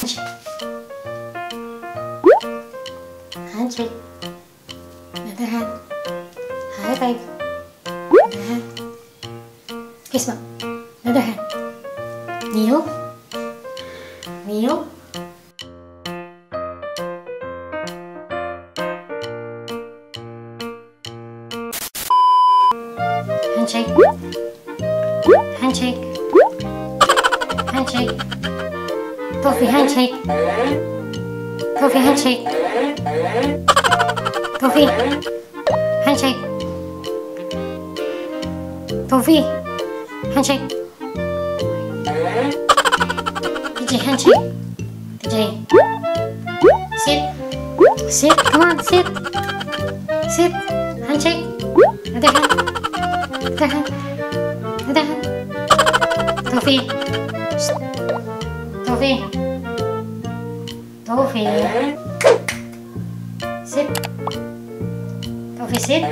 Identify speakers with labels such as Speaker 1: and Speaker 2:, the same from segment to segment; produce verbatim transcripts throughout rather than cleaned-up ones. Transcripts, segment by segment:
Speaker 1: Handshake. Another hand. High five. Another hand. Kiss mo. Another hand. Kneel. Kneel. Handshake. Handshake. Handshake. Coffee handshake. Coffee handshake. Coffee handshake. Coffee handshake. D J handshake. D J. Sit. Sit. Come on, sit. Sit. Handshake. Another hand. Another hand. Another hand. Toffee. Toffee. Toffee. Sit. Toffee, sit.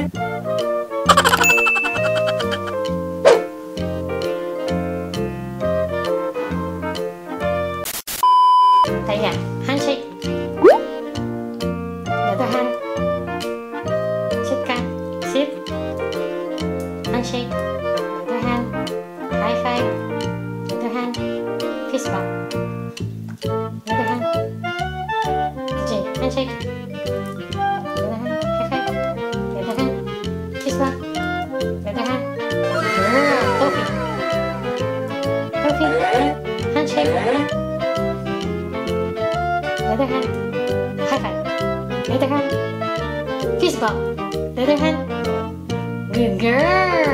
Speaker 1: Tay à, handshake. Another hand. Sit ka. Sit. Handshake. Another hand. High five. Another hand. Fist bump. Another hand. D J, handshake. Another hand. High five. Another hand. Fist bump. Another hand. Toffee. Toffee. Handshake. Another hand. High five. Another hand. Fist bump. Another hand. Good girl.